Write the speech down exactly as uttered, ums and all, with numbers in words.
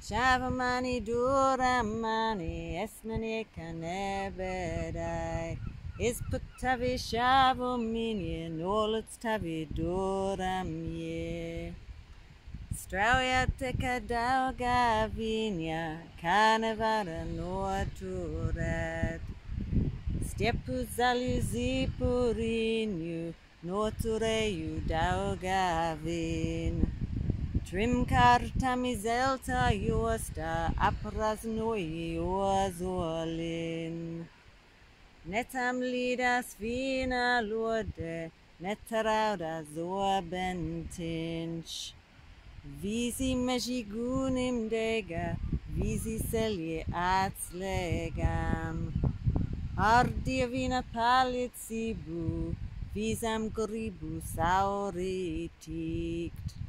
Shavamani duramani esmani kanebedai. Is putavi shavumini nolits tavi duram ye. Strauja teka dauga vinja, kanevara noturet. Stjepu zaljuzi purinju, notureju dauga vin. Trim karta mizelta juosta, apraznoi juozolin. Netam lidas vina lurde, netarauda zoabentinch. Visi mejigunim dega, visi selje atzlegam. Ardia vina palit sibu, visam gribu sauritikt.